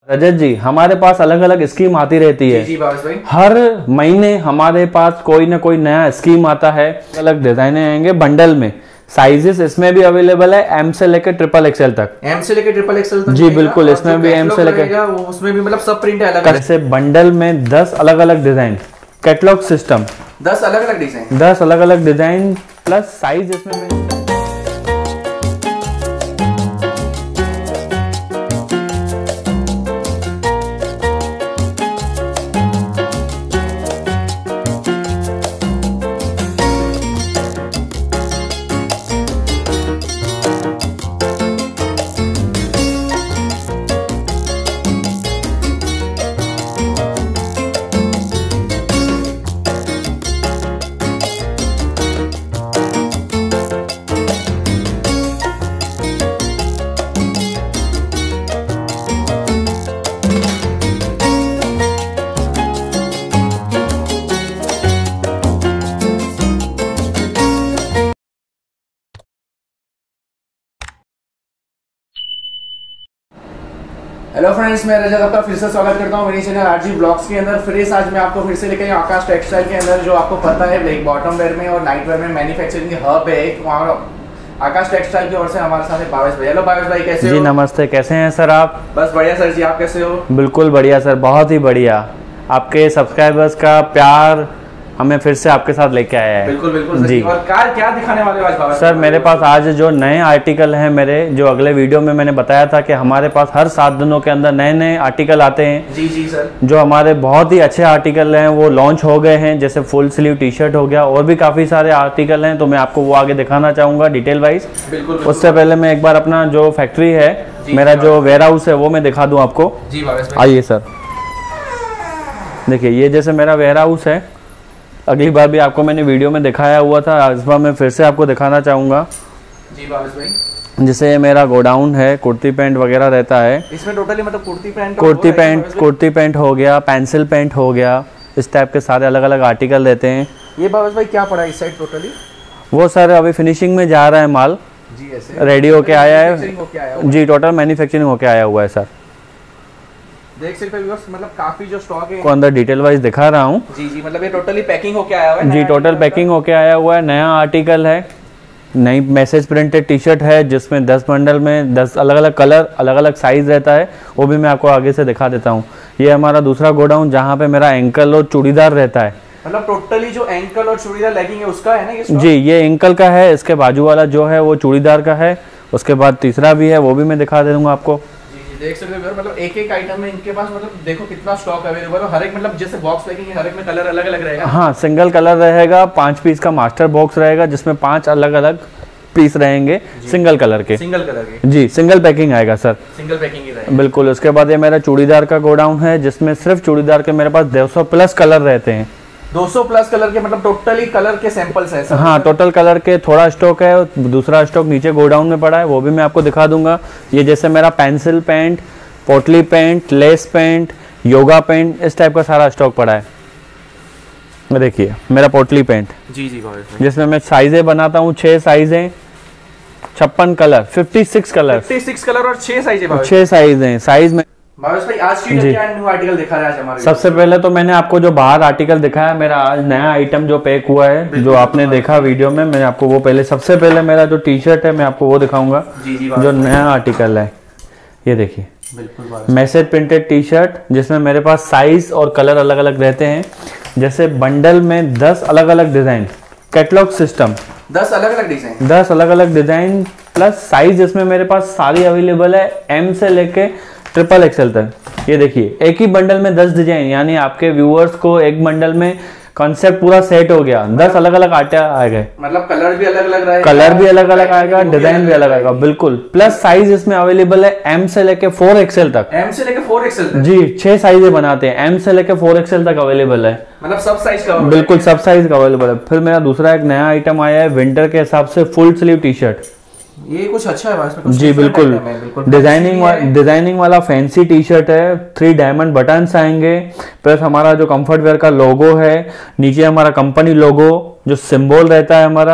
रजत जी, हमारे पास अलग अलग स्कीम आती रहती है। जी भावेश भाई। हर महीने हमारे पास कोई ना कोई नया स्कीम आता है, अलग डिजाइने आएंगे बंडल में। साइजेस इसमें भी अवेलेबल है एम से लेकर ट्रिपल एक्सएल तक। एम से लेकर ट्रिपल एक्सएल तक जी बिल्कुल, इसमें भी एम से लेकर, उसमें भी मतलब सब प्रिंट है अलग अलग। जैसे बंडल में 10 अलग अलग डिजाइन, कैटलॉग सिस्टम, 10 अलग अलग डिजाइन, 10 अलग अलग डिजाइन प्लस साइज इसमें। हेलो फ्रेंड्स, मैं रजत आपका फिर से स्वागत करता हूं मेरे चैनल आरजी ब्लॉग्स के अंदर। फ्रेंड्स, आज मैं आपको फिर से लेकर आया आकाश टेक्सटाइल के अंदर, जो आपको पता है ब्लैक बॉटम वेयर में और नाइट वेयर में मैन्युफैक्चरिंग हब है एक। वहाँ आकाश टेक्सटाइल की ओर से हमारे साथ है भावेश भाई। हेलो भावेश भाई, कैसे हो? जी नमस्ते, कैसे हैं सर आप? बस बढ़िया सर जी, आप कैसे हो? बिल्कुल बढ़िया सर, बहुत ही बढ़िया। आपके सब्सक्राइबर्स का प्यार हमें फिर से आपके साथ लेके आया है। बिल्कुल बिल्कुल जी। और क्या दिखाने वाले हो आज भावेश सर? मेरे पास आज जो नए आर्टिकल हैं मेरे, जो अगले वीडियो में मैंने बताया था कि हमारे पास हर 7 दिनों के अंदर नए नए आर्टिकल आते हैं। जी जी सर। जो हमारे बहुत ही अच्छे आर्टिकल हैं वो लॉन्च हो गए हैं, जैसे फुल स्लीव टी शर्ट हो गया, और भी काफ़ी सारे आर्टिकल हैं, तो मैं आपको वो आगे दिखाना चाहूँगा डिटेल वाइज। बिल्कुल। उससे पहले मैं एक बार अपना जो फैक्ट्री है, मेरा जो वेयर हाउस है, वो मैं दिखा दूँ आपको। जी भावेश भाई, आइए सर, देखिए ये जैसे मेरा वेयर हाउस है। अगली बार भी आपको मैंने वीडियो में दिखाया हुआ था, इस बार मैं फिर से आपको दिखाना चाहूँगा। जी भावेश भाई। जैसे ये मेरा गोडाउन है, कुर्ती पैंट वगैरह रहता है इसमें टोटली मतलब कुर्ती पैंट हो गया, पेंसिल पैंट हो गया, इस टाइप के सारे अलग अलग आर्टिकल रहते हैं। ये भावेश भाई क्या पड़ा इस साइड टोटली? वो सर अभी फिनिशिंग में जा रहा है माल, जी ऐसे रेडी होके आया है। जी टोटल मैन्युफैक्चरिंग होके आया हुआ है सर। देख सकते हो मतलब काफी जो स्टॉक है को अंदर डिटेल वाइज दिखा रहा हूँ। जी जी, मतलब ये टोटली पैकिंग होके आया हुआ है। जी टोटल पैकिंग होके आया हुआ है, नया आर्टिकल है, नई मैसेज प्रिंटेड टी शर्ट है, जिसमें 10 बंडल में 10 अलग अलग कलर, अलग अलग साइज रहता है। वो भी मैं आपको आगे से दिखा देता हूँ। ये हमारा दूसरा गोडाउन, जहाँ पे मेरा एंकल और चूड़ीदार रहता है। मतलब टोटली जो एंकल और चूड़ीदार लेगिंग है उसका है ना ये? जी, ये एंकल का है, इसके बाजू वाला जो है वो चूड़ीदार का है, उसके बाद तीसरा भी है, वो भी मैं दिखा दे दूंगा आपको। देख सकते हो मतलब एक एक आइटम में इनके पास मतलब देखो कितना स्टॉक अवेलेबल है। हर एक मतलब जैसे बॉक्स पैकिंग है, हर एक में कलर अलग अलग रहेगा। हाँ, सिंगल कलर रहेगा, 5 पीस का मास्टर बॉक्स रहेगा, जिसमें 5 अलग अलग पीस रहेंगे सिंगल कलर के। जी सिंगल पैकिंग आएगा सर, सिंगल पैकिंग ही रहेगा। बिल्कुल। उसके बाद ये मेरा चूड़ीदार का गोडाउन है, जिसमें सिर्फ चूड़ीदार के मेरे पास 200 प्लस कलर रहते हैं। 200 प्लस कलर के मतलब टोटली कलर के सैंपल्स है सर? हाँ, टोटल कलर के थोड़ा स्टॉक है, दूसरा स्टॉक नीचे गोडाउन में पड़ा है, वो भी मैं आपको दिखा दूंगा। ये जैसे मेरा पेंसिल पैंट, पोटली pant, lace pant, yoga pant, इस टाइप का सारा स्टॉक पड़ा है। देखिए मेरा पोटली पैंट, जी जी, जिसमें मैं साइजें बनाता हूँ, 6 साइजें, 56 कलर, 56 कलर और 6 साइज है। 6 साइज हैं। साइज में भावेश भाई आज की क्या न्यू आर्टिकल दिखा रहा है हमारे? सबसे पहले तो मैंने आपको जो बाहर आर्टिकल दिखाया, मेरा आज नया आइटम जो पैक हुआ है, जो आपने देखा वीडियो में, मैं आपको वो पहले, सबसे पहले मेरा जो टी शर्ट है मैं आपको वो दिखाऊंगा। जो नया आर्टिकल है, ये देखिए मैसेज प्रिंटेड टी शर्ट, जिसमें मेरे पास साइज और कलर अलग अलग रहते हैं। जैसे बंडल में 10 अलग अलग डिजाइन, कैटलॉग सिस्टम, 10 अलग अलग डिजाइन, 10 अलग अलग डिजाइन प्लस साइज इसमें मेरे पास सारी अवेलेबल है, एम से लेके ट्रिपल एक्सएल तक। ये देखिए एक ही बंडल में 10 डिजाइन, यानी आपके व्यूअर्स को एक बंडल में कॉन्सेप्ट पूरा सेट हो गया। 10 अलग अलग आटे आ गए, मतलब कलर भी अलग अलग रहेगा, कलर भी अलग अलग आएगा, डिजाइन भी अलग आएगा, बिल्कुल। प्लस साइज इसमें अवेलेबल है एम से लेके 4 एक्सएल तक। एम से लेके 4 एक्सएल तक? जी 6 साइजें बनाते हैं, एम से लेके 4 एक्सएल तक अवेलेबल है। मतलब सब साइज का? बिल्कुल सब साइज का अवेलेबल है। फिर मेरा दूसरा एक नया आइटम आया है विंटर के हिसाब से, फुल स्लीव टी शर्ट। ये कुछ अच्छा है इसमें, कुछ जी बिल्कुल, डिजाइनिंग वाला फैंसी टी शर्ट है। 3 डायमंड बटन्स आएंगे, प्लस हमारा जो कंफर्ट वेयर का लोगो है, नीचे हमारा कंपनी लोगो जो सिंबल रहता है हमारा,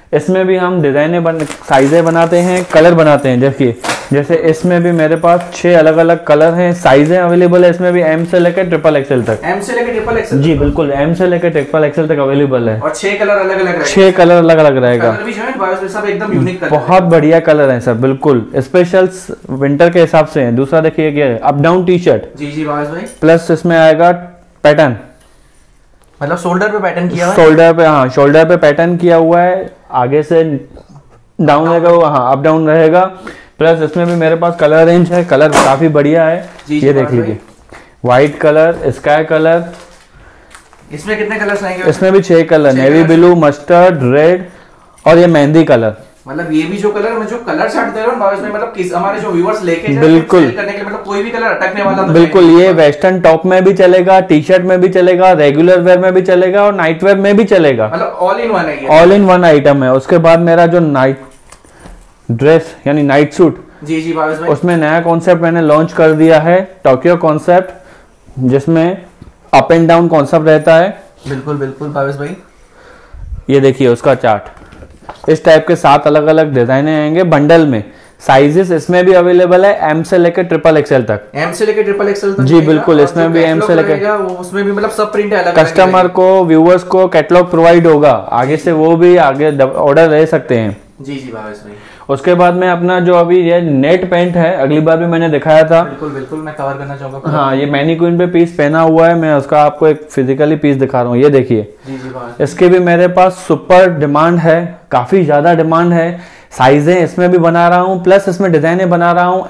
इसमें भी हम डिजाइने साइजें बनाते हैं, कलर बनाते हैं। देखिए जैसे इसमें भी मेरे पास 6 अलग अलग कलर हैं, साइजें अवेलेबल है इसमें भी, एम से लेकर ट्रिपल एक्सएल तक। एम से लेकर ट्रिपल एक्सएल? जी बिल्कुल, एम से लेकर ट्रिपल एक्सएल तक अवेलेबल है। और 6 कलर अलग अलग रहेगा? 6 कलर अलग अलग रहेगा। कलर भी जो है सब एकदम यूनिक कलर, बहुत बढ़िया कलर है सर, बिल्कुल स्पेशल विंटर के हिसाब से है। दूसरा देखिए क्या है, अप डाउन टी शर्ट। जी भावेश भाई। प्लस इसमें आएगा पैटर्न, मतलब शोल्डर पे पैटर्न किया हुआ है? शोल्डर पे, हाँ शोल्डर पे पैटर्न किया हुआ है, आगे से डाउन रहेगा वो, हाँ अप डाउन रहेगा। प्लस इसमें भी मेरे पास कलर रेंज है, कलर काफी बढ़िया है। ये देख लीजिए, व्हाइट कलर, स्काई कलर। इसमें कितने कलर्स आएंगे? इसमें भी 6 colour, navy blue, mustard, red और ये मेहंदी कलर। मतलब ये भी जो कलर में जो कलर चार्ट दे रहा हूं भावेश भाई, मतलब किस हमारे जो व्यूअर्स लेके जाए बिल्कुल करने के लिए, मतलब कोई भी कलर अटकने वाला तो बिल्कुल। ये वेस्टर्न टॉप में भी चलेगा, टी शर्ट में भी चलेगा, रेगुलर वेयर में भी चलेगा और नाइट वेयर में भी चलेगा। मतलब ऑल इन वन है ये, ऑल इन वन आइटम है। उसके बाद मेरा जो नाइट ड्रेस यानी नाइट सूट, जी भावेश भाई, उसमें नया कॉन्सेप्ट मैंने लॉन्च कर दिया है, टोक्यो कॉन्सेप्ट, जिसमें अप एंड डाउन कॉन्सेप्ट रहता है। बिल्कुल बिल्कुल भावेश भाई। ये देखिए उसका चार्ट, इस टाइप के 7 अलग अलग डिजाइने आएंगे बंडल में। साइजेस इसमें भी अवेलेबल है एम से लेकर ट्रिपल एक्सएल तक। एम से लेकर ट्रिपल एक्सएल तक? जी बिल्कुल, इसमें भी एम से लेकर, उसमें भी मतलब सब प्रिंट अलग, कस्टमर को, व्यूअर्स को कैटलॉग प्रोवाइड होगा, आगे से वो भी आगे ऑर्डर ले सकते हैं। जी भावेश भाई। उसके बाद में अपना जो अभी ये नेट पैंट है, अगली बार भी मैंने दिखाया था। बिल्कुल बिल्कुल, मैं कवर करना चाहूंगा। हाँ, ये मैनीक्विन पे पीस पहना हुआ है, मैं उसका आपको एक फिजिकली पीस दिखा रहा हूँ। ये देखिए, इसके भी मेरे पास सुपर डिमांड है, काफी ज्यादा डिमांड है। साइजें इसमें भी बना रहा हूँ, प्लस इसमें डिजाइने बना रहा हूँ।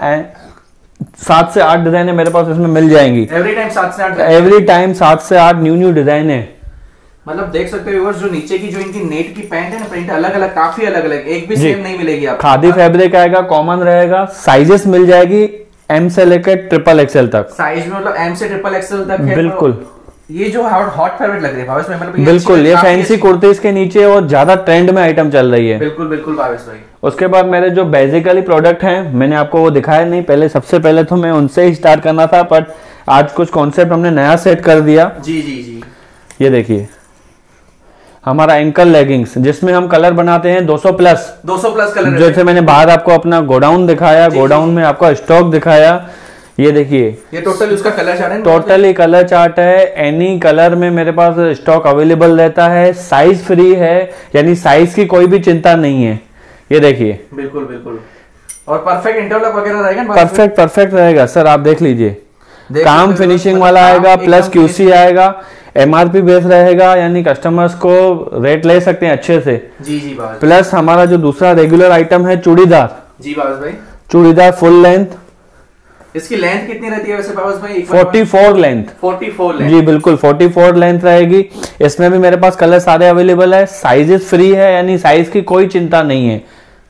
7 से 8 डिजाइने मेरे पास इसमें मिल जाएंगी एवरी टाइम। 7 से 8 एवरी टाइम, 7 से 8 न्यू डिजाइने। मतलब देख सकते हो व्यूअर्स, जो नीचे की जो इनकी नेट की पैंट है ना, प्रिंट अलग अलग, काफी अलग अलग, एक भी सेम नहीं मिलेगी आपको। खादी फैब्रिक आएगा, कॉमन रहेगा। साइजेस मिल जाएगी एम से लेकर ट्रिपल एक्सएल तक। साइज में मतलब एम से ट्रिपल एक्सएल तक है। बिल्कुल, ये जो हॉट फेवरेट लग रही है भावेश भाई, मतलब बिल्कुल, ये फैंसी कुर्तीज के नीचे और ज्यादा ट्रेंड में आइटम चल रही है। बिल्कुल बिल्कुल भावेश भाई। उसके बाद मेरे जो बेसिकली प्रोडक्ट हैं, मैंने आपको वो दिखाया नहीं पहले। सबसे पहले तो मैं उनसे ही स्टार्ट करना था, बट आज कुछ कॉन्सेप्ट हमने नया सेट कर दिया। जी। ये देखिए हमारा एंकल लेगिंग्स, जिसमें हम कलर बनाते हैं 200 प्लस कलर। जैसे मैंने बाहर आपको अपना गोडाउन दिखाया, गोडाउन में आपका स्टॉक दिखाया। ये देखिए, ये टोटल उसका कलर चार्ट है। टोटली कलर चार्ट है। एनी कलर में मेरे पास स्टॉक अवेलेबल रहता है। साइज फ्री है, यानी साइज की कोई भी चिंता नहीं है। ये देखिए, बिल्कुल। और परफेक्ट इंटरलॉक वगैरह रहेगा? परफेक्ट रहेगा सर, आप देख लीजिए। काम फिनिशिंग वाला आएगा, प्लस क्यूसी आएगा, एमआरपी बेस रहेगा, यानी कस्टमर्स को रेट ले सकते हैं अच्छे से। जी प्लस हमारा जो दूसरा रेगुलर आइटम है चूड़ीदार। जी भावेश भाई, चूड़ीदार फुल लेंथ। इसकी लेंथ कितनी रहती है वैसे भावेश भाई? 44 लेंथ। 44 लेंथ? जी बिल्कुल, 44 लेंथ रहेगी। इसमें भी मेरे पास कलर सारे अवेलेबल है। साइजेस फ्री है, यानी साइज की कोई चिंता नहीं है।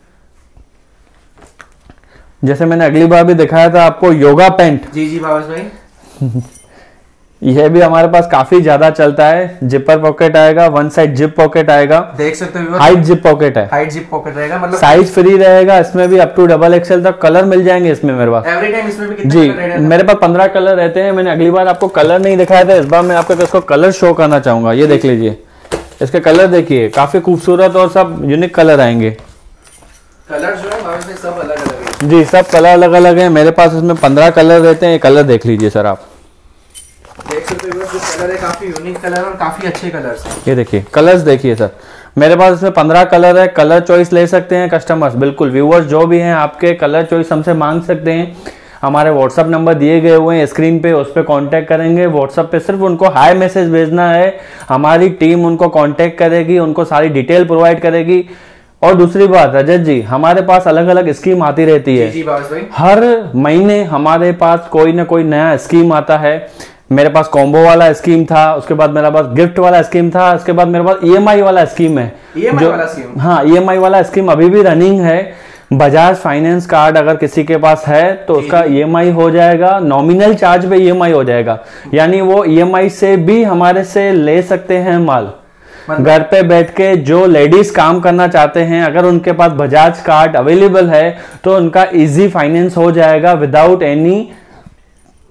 जैसे मैंने अगली बार भी दिखाया था आपको योगा पैंट। जी भावेश भाई। यह भी हमारे पास काफी ज्यादा चलता है। जिपर पॉकेट आएगा, वन साइड जिप पॉकेट आएगा, देख सकते हो। हाइट जिप पॉकेट है, हाइट जिप पॉकेट रहेगा, मतलब साइज फ्री रहेगा। इसमें भी अप टू डबल एक्सएल तक कलर मिल जाएंगे इसमें मेरे पास। एवरी टाइम इसमें भी कितने जी कलर रहेगा? मेरे पास 15 कलर रहते हैं। मैंने अगली बार आपको कलर नहीं दिखाया था, इस बार मैं आपको इसको कलर शो करना चाहूंगा। ये देख लीजिए, इसके कलर देखिए, काफी खूबसूरत और सब यूनिक कलर आएंगे। कलर जो है सब अलग अलग है। जी, सब कलर अलग अलग है मेरे पास। इसमें 15 कलर रहते हैं। ये कलर देख लीजिए सर, आप देख सकते हो जो कलर है, काफी यूनिक कलर और काफी अच्छे कलर्स हैं। ये देखिए कलर्स देखिए सर, मेरे पास इसमें 15 कलर है। कलर चॉइस ले सकते हैं कस्टमर्स, बिल्कुल। व्यूअर्स जो भी हैं आपके, कलर चॉइस हमसे मांग सकते हैं। हमारे व्हाट्सअप नंबर दिए गए हुए हैं स्क्रीन पे, उस पर कॉन्टैक्ट करेंगे। व्हाट्सअप पे सिर्फ उनको हाई मैसेज भेजना है, हमारी टीम उनको कॉन्टैक्ट करेगी, उनको सारी डिटेल प्रोवाइड करेगी। और दूसरी बात रजत जी, हमारे पास अलग अलग स्कीम आती रहती है। जी भाई। हर महीने हमारे पास कोई ना कोई नया स्कीम आता है। मेरे पास कॉम्बो वाला स्कीम था, उसके बाद मेरे पास गिफ्ट वाला स्कीम था, उसके बाद मेरे पास ईएमआई वाला स्कीम है। ईएमआई वाला स्कीम? हाँ, ईएमआई वाला स्कीम अभी भी रनिंग है। बजाज फाइनेंस कार्ड अगर किसी के पास है तो उसका ईएमआई हो जाएगा, नॉमिनल चार्ज पे ईएमआई हो जाएगा, यानी वो ईएमआई से भी हमारे से ले सकते हैं माल। घर पे बैठ के जो लेडीज काम करना चाहते हैं, अगर उनके पास बजाज कार्ड अवेलेबल है तो उनका इजी फाइनेंस हो जाएगा without any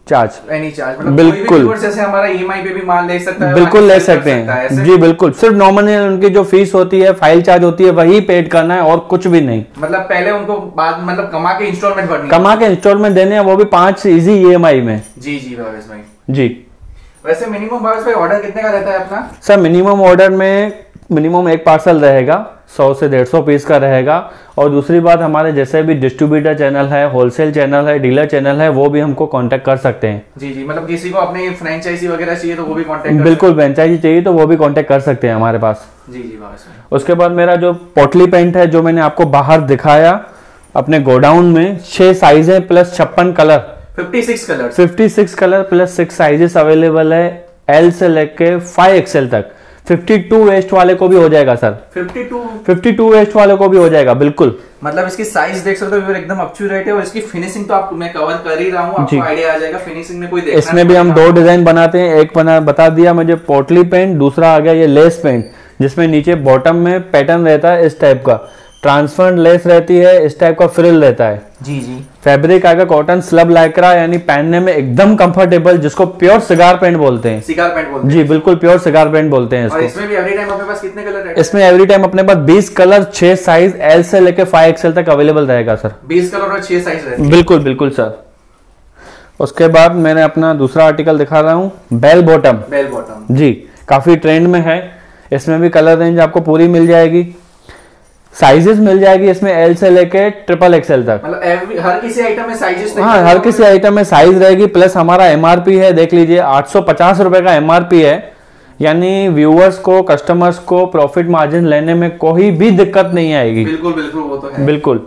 charge, any charge, मतलब बिल्कुल जैसे हमारा ईएमआई पे भी माल ले सकता है, बिल्कुल ले सकते हैं जी बिल्कुल। सिर्फ नॉमिनल उनकी जो फीस होती है, फाइल चार्ज होती है, वही पेड करना है और कुछ भी नहीं। मतलब पहले उनको बाद मतलब कमा के इंस्टॉलमेंट भरनी, कमा के इंस्टॉलमेंट देने हैं, वो भी 5 इजी ईएमआई में। जी जी भावेश भाई जी। वैसे मिनिमम भावेश भाई ऑर्डर कितने का रहता है अपना? सर मिनिमम ऑर्डर में मिनिमम एक पार्सल रहेगा, 100 से 150 पीस का रहेगा। और दूसरी बात, हमारे जैसे भी डिस्ट्रीब्यूटर चैनल है, होलसेल चैनल है, डीलर चैनल है, वो भी हमको कांटेक्ट कर सकते हैं। जी जी, मतलब किसी को अपने फ्रेंचाइजी वगैरह चाहिए तो वो भी कांटेक्ट, बिल्कुल फ्रेंचाइजी चाहिए तो वो भी कांटेक्ट कर सकते हैं हमारे पास। जी जी भावेश भाई। उसके बाद मेरा जो पोटली पेंट है, जो मैंने आपको बाहर दिखाया अपने गोडाउन में, 6 साइज है plus 56 colour, 56 colour plus 6 sizes available है, एल से लेके 5XL तक। 52 वेस्ट वाले को भी हो जाएगा सर, 52 वेस्ट वाले को भी हो जाएगा बिल्कुल। मतलब इसकी साइज देख सकते हो एकदम एक्यूरेट है, और इसकी फिनिशिंग तो आप मैं कवर कर ही रहा हूँ, आपको आइडिया आ जाएगा फिनिशिंग में कोई देखना। इसमें भी हम 2 डिजाइन बनाते हैं, एक बता दिया मुझे पोटली पेंट, दूसरा आ गया ये लेस पेंट, जिसमें नीचे बॉटम में पैटर्न रहता है इस टाइप का, ट्रांसपेरेंट लेस रहती है, इस टाइप का फ्रिल रहता है। जी जी। फैब्रिक आएगा कॉटन स्लब लाइक्रा, यानी पहनने में एकदम कंफर्टेबल, जिसको प्योर सिगार पेंट बोलते हैं। सिगार पेंट बोलते हैं जी बिल्कुल, प्योर सिगार पेंट बोलते हैं इसको। और इसमें भी एवरी टाइम अपने पास कितने कलर रहेंगे? इसमें एवरी टाइम अपने पास 20 कलर, 6 साइज, एल से लेके 5XL तक अवेलेबल रहेगा सर। 20 कलर और 6 साइज रहेंगे। बिल्कुल बिल्कुल सर। उसके बाद मैंने अपना दूसरा आर्टिकल दिखा रहा हूँ, बेल बॉटम। बेल बॉटम जी, काफी ट्रेंड में है। इसमें भी कलर रेंज आपको पूरी मिल जाएगी, साइजेस मिल जाएगी इसमें एल से लेके XXL तक। मतलब हर किसी आइटम में साइजेस, हाँ हर किसी आइटम में साइज रहेगी। प्लस हमारा MRP है, देख लीजिए 850 रुपए का MRP है, यानी व्यूअर्स को, कस्टमर्स को प्रॉफिट मार्जिन लेने में कोई भी दिक्कत नहीं आएगी। बिल्कुल बिल्कुल, वो तो है बिल्कुल।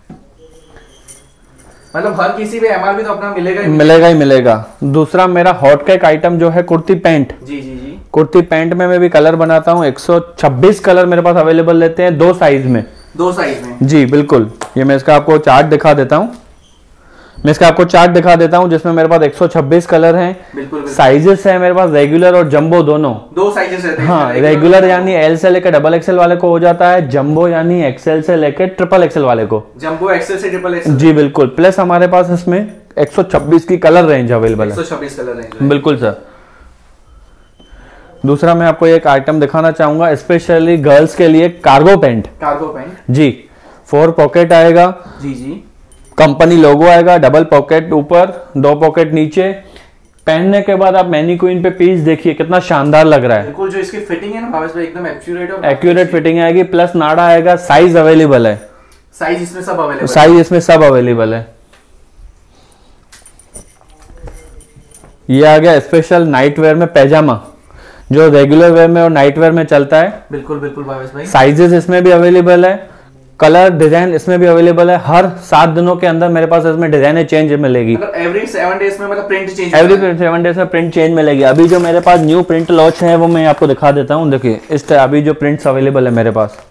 मतलब हर किसी पे MRP तो अपना मिलेगा ही मिलेगा। दूसरा मेरा हॉट केक आइटम जो है कुर्ती पैंट। जी जी जी। कुर्ती पैंट में मैं भी कलर बनाता हूँ, 126 कलर मेरे पास अवेलेबल रहते हैं, 2 साइज में। 2 साइज में जी बिल्कुल। ये मैं इसका आपको चार्ट दिखा देता हूँ, जिसमें मेरे पास 126 कलर हैं। बिल्कुल। साइजेस है मेरे पास रेगुलर और जंबो दोनों। 2 साइजेस रहते हैं। हाँ, रेगुलर यानी एल से लेकर XXL वाले को हो जाता है, जंबो यानी XL से लेकर XXL वाले को। जंबो XL से XXL। जी बिल्कुल। प्लस हमारे पास इसमें 126 की कलर रेंज अवेलेबल है। 126 कलर रेंज, बिल्कुल सर। दूसरा मैं आपको एक आइटम दिखाना चाहूंगा, स्पेशली गर्ल्स के लिए, कार्गो पैंट। जी, 4 पॉकेट आएगा। जी जी। कंपनी लोगो आएगा, डबल पॉकेट ऊपर, 2 पॉकेट नीचे। पहनने के बाद आप मैनीक्वीन पे पीस देखिए कितना शानदार लग रहा है। बिल्कुल, जो इसकी फिटिंग है ना भावेश भाई, एकदम एक्यूरेट फिटिंग आएगी। प्लस नाड़ा आएगा, साइज अवेलेबल है, साइज इसमें सब अवेलेबल है। ये आ गया स्पेशल नाइट वेयर में पैजामा, जो रेगुलर वेयर में और नाइट वेयर में चलता है। बिल्कुल बिल्कुल भावेश भाई। साइजेस इसमें भी अवेलेबल है, कलर डिजाइन इसमें भी अवेलेबल है। हर 7 दिनों के अंदर मेरे पास इसमें डिजाइने चेंज मिलेगी। मतलब एवरी 7 डेज में मतलब प्रिंट चेंज, एवरी 7 डेज में प्रिंट चेंज मिलेगी। अभी जो मेरे पास न्यू प्रिंट लॉन्च है वो मैं आपको दिखा देता हूँ। देखिए इस तरह अभी जो प्रिंट्स अवेलेबल है मेरे पास।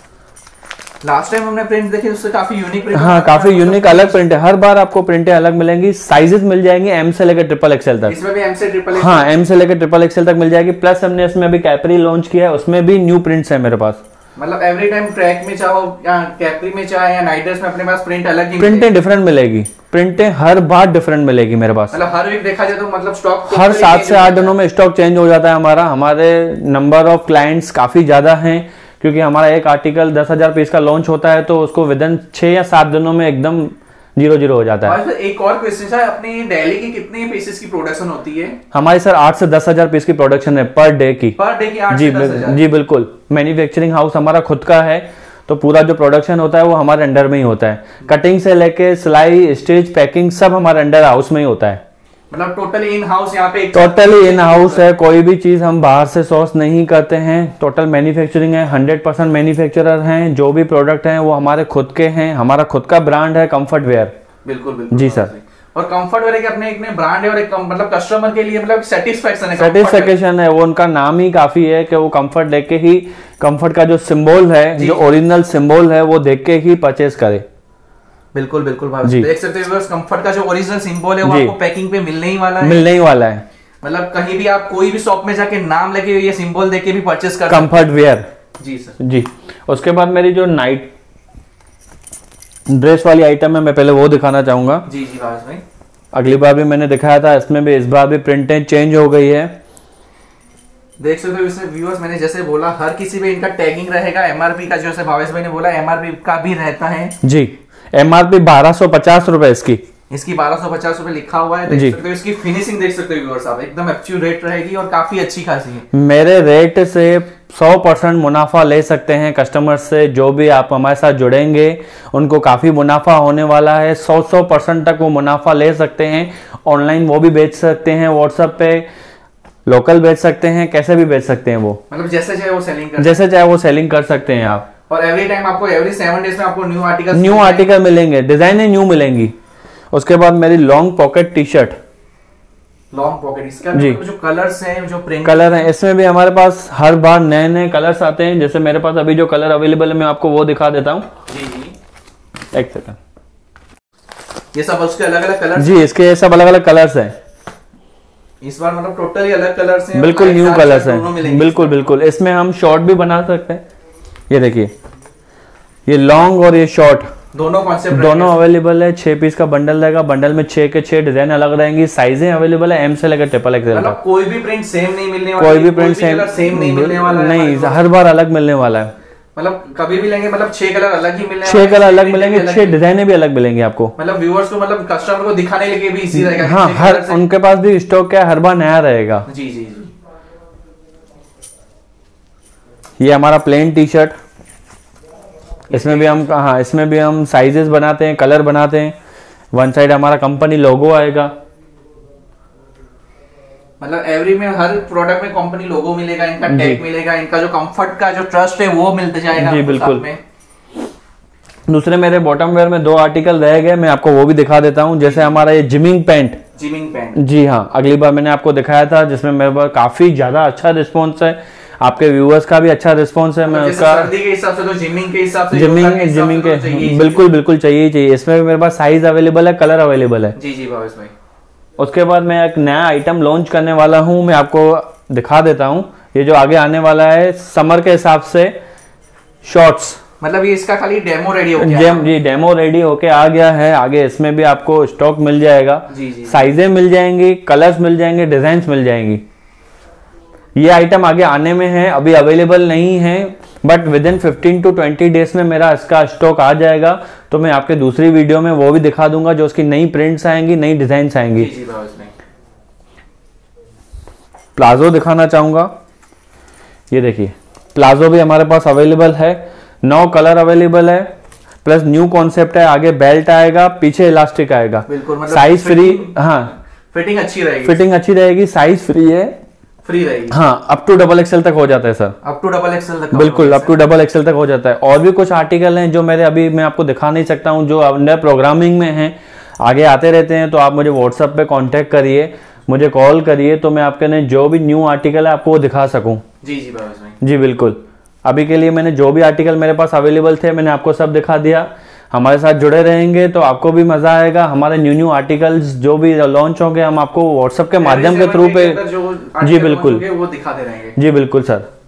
लास्ट टाइम हमने प्रिंट देखे, उससे काफी यूनिक प्रिंट। हाँ, काफी यूनिक अलग प्रिंट है। हर बार आपको प्रिंटें अलग मिलेंगी। साइजेस मिल जाएंगे M से लेकर XXL तक। इसमें भी M से XXL। हाँ, M से लेकर XXL तक मिल जाएगी। प्लस हमने इसमें अभी कैपरी लॉन्च किया है, उसमें भी न्यू प्रिंट्स है मेरे पास। मतलब एवरी टाइम ट्रैक में चाहो या कैपरी में चाहे या नाइट ड्रेस में अपने पास प्रिंट अलग ही, प्रिंटें डिफरेंट मिलेगी। प्रिंटें हर बार डिफरेंट मिलेगी मेरे पास। मतलब हर वीक देखा जाए तो मतलब स्टॉक हर 7 से 8 दिनों में स्टॉक चेंज हो जाता है हमारा। हमारे नंबर ऑफ क्लाइंट्स काफी ज्यादा हैं, क्योंकि हमारा एक आर्टिकल 10,000 पीस का लॉन्च होता है, तो उसको विदिन 6 या 7 दिनों में एकदम 0-0 हो जाता है। एक और क्वेश्चन है, अपनी डेली की कितनी पीसेस की प्रोडक्शन होती है? हमारी सर 8 से 10,000 पीस की प्रोडक्शन है पर डे की। 8 से 10,000? जी बिल्कुल। मैन्युफैक्चरिंग हाउस हमारा खुद का है, तो पूरा जो प्रोडक्शन होता है वो हमारे अंडर में ही होता है। कटिंग से लेके सिलाई, स्टिच, पैकिंग सब हमारे अंडर हाउस में ही होता है। मतलब टोटली इन हाउस, यहाँ पे टोटली इन हाउस है। कोई भी चीज हम बाहर से सोर्स नहीं करते हैं, टोटल मैन्युफैक्चरिंग है। 100% मैन्युफैक्चरर हैं। जो भी प्रोडक्ट हैं वो हमारे खुद के हैं। हमारा खुद का ब्रांड है कंफर्ट वेयर। बिल्कुल बिल्कुल जी सर। और कंफर्ट वेयर के अपने एक ब्रांड है, और एक मतलब कस्टमर के लिए मतलब सेटिस्फेक्शन है। वो उनका नाम ही काफी है कि वो कंफर्ट देख के ही, कंफर्ट का जो सिंबल है, जो ओरिजिनल सिंबल है, वो देख के ही परचेज करे। बिल्कुल बिल्कुल भाई, देख सकते हो कंफर्ट का जो ओरिजिनल सिंबल है वो आपको पैकिंग पे मिलने ही वाला है। मतलब कहीं भी आप कोई भी शॉप में जाके नाम लेके ये सिंबल देके भी परचेस कर कंफर्ट वेयर। जी सर। जी। उसके बाद मेरी जो नाइट ड्रेस वाली आइटम है, मैं पहले वो दिखाना चाहूंगा। जी जी भाई। अगली बार भी मैंने दिखाया था, इसमें भी इस बार भी प्रिंटें चेंज हो गई है। देख सकते हो इसमें व्यूअर्स, मैंने जैसे बोला हर किसी पे इनका टैगिंग रहेगा, एमआरपी का जैसे भावेश भाई ने बोला एमआरपी का भी रहता है जी। एमआरपी 1250 रुपए इसकी 1250 रुपए लिखा हुआ है। देख सकते हो इसकी फिनिशिंग, देख सकते हो व्यूअर्स आप, एकदम एक्यूरेट रहेगी और काफी अच्छी खासी है। मेरे रेट से 100% मुनाफा ले सकते हैं कस्टमर से। जो भी आप हमारे साथ जुड़ेंगे उनको काफी मुनाफा होने वाला है। 100% तक वो मुनाफा ले सकते हैं। ऑनलाइन वो भी बेच सकते हैं, व्हाट्सएप पे लोकल बेच सकते हैं, कैसे भी बेच सकते हैं वो, मतलब जैसे चाहे वो सेलिंग कर सकते हैं आप। और एवरी टाइम आपको एवरी 7 डेज में आपको न्यू आर्टिकल मिलेंगे, डिजाइनें न्यू मिलेंगी। उसके बाद मेरी long pocket T shirt, long pocket, इसका जी जो कलर्स हैं, जो प्रिंट कलर हैं, इसमें भी हमारे पास हर बार नए नए कलर्स आते हैं। जैसे मेरे पास अभी जो कलर अवेलेबल है मैं आपको वो दिखा देता हूँ। जी एक सेकंड, ये सब उसके अलग अलग कलर जी, इसके सब अलग अलग कलर्स हैं इस बार, मतलब टोटली अलग कलर्स हैं, बिल्कुल न्यू कलर्स हैं, बिल्कुल बिल्कुल। इसमें हम शॉर्ट भी बना सकते हैं। ये देखिए, ये लॉन्ग और ये शॉर्ट दोनों कॉन्सेप्ट दोनों अवेलेबल है। 6 पीस का बंडल रहेगा, बंडल में 6 के 6 डिजाइन अलग रहेंगी। साइजें अवेलेबल है एम से लेकर XXL मतलब कोई भी प्रिंट सेम नहीं मिलने वाला, कोई भी प्रिंट सेम नहीं मिलने वाला नहीं, हर बार अलग मिलने वाला है। मतलब कभी भी लेंगे, मतलब 6 कलर अलग ही मिलने, 6 कलर अलग मिलेंगे, 6 डिजाइने भी अलग मिलेंगे आपको। मतलब व्यूअर्स को, मतलब कस्टमर को दिखाने के लिए भी इजी रहेगा। हाँ, हर उनके पास भी स्टॉक क्या हर बार नया रहेगा। जी जी जी। ये हमारा प्लेन टी शर्ट, इसमें भी हम साइजेस बनाते हैं, कलर बनाते हैं। वन साइड हमारा कंपनी लोगो आएगा, मतलब एवरी में हर प्रोडक्ट में कंपनी लोगो मिलेगा, इनका टैग मिलेगा, इनका जो कंफर्ट का जो ट्रस्ट है वो मिलते जाएगा जी बिल्कुल। दूसरे मेरे बॉटम वेयर में 2 आर्टिकल रह गए, मैं आपको वो भी दिखा देता हूँ। जैसे हमारा ये जिमिंग पैंट, जी हाँ, अगली बार मैंने आपको दिखाया था, जिसमें मेरे पास काफी ज्यादा अच्छा रिस्पॉन्स है, आपके व्यूअर्स का भी अच्छा रिस्पॉन्स है। मैं उसका सर्दी के हिसाब से तो जिमिंग के हिसाब से जिमिंग के बिल्कुल चाहिए। इसमें भी मेरे पास साइज अवेलेबल है, कलर अवेलेबल है। जी जी भावेश भाई। उसके बाद मैं एक नया आइटम लॉन्च करने वाला हूं, मैं आपको दिखा देता हूं। ये जो आगे आने वाला है समर के हिसाब से शॉर्ट्स, मतलब ये इसका खाली डेमो रेडी हो गया है। जी डेमो रेडी होके आ गया है। आगे इसमें भी आपको स्टॉक मिल जाएगा, साइजें मिल जाएंगी, कलर्स मिल जाएंगे, डिजाइन मिल जाएंगी। ये आइटम आगे आने में है, अभी अवेलेबल नहीं है, but within 15 to 20 days में मेरा इसका स्टॉक आ जाएगा। तो मैं आपके दूसरी वीडियो में वो भी दिखा दूंगा, जो उसकी नई प्रिंट्स आएंगी, नई डिजाइन आएंगी। प्लाजो दिखाना चाहूंगा, ये देखिए प्लाजो भी हमारे पास अवेलेबल है। 9 कलर अवेलेबल है, प्लस न्यू कॉन्सेप्ट है। आगे बेल्ट आएगा, पीछे इलास्टिक आएगा, साइज फ्री। हाँ, फिटिंग अच्छी रहेगी, साइज फ्री है, फ्री रहेगी। हाँ, अप टू XXL तक हो जाता है सर, अप टू XXL तक, बिल्कुल अप टू XXL तक हो जाता है। और भी कुछ आर्टिकल हैं जो मेरे अभी मैं आपको दिखा नहीं सकता हूँ, जो अंडर प्रोग्रामिंग में हैं, आगे आते रहते हैं। तो आप मुझे व्हाट्सएप पे कांटेक्ट करिए, मुझे कॉल करिए, तो मैं आपके लिए जो भी न्यू आर्टिकल है आपको वो दिखा सकूँ। जी बिल्कुल। अभी के लिए मैंने जो भी आर्टिकल मेरे पास अवेलेबल थे मैंने आपको सब दिखा दिया। हमारे साथ जुड़े रहेंगे तो आपको भी मजा आएगा। हमारे न्यू आर्टिकल्स जो भी लॉन्च होंगे हम आपको व्हाट्सएप के माध्यम के थ्रू पे, जी बिल्कुल, वो दिखाते रहेंगे। जी बिल्कुल सर।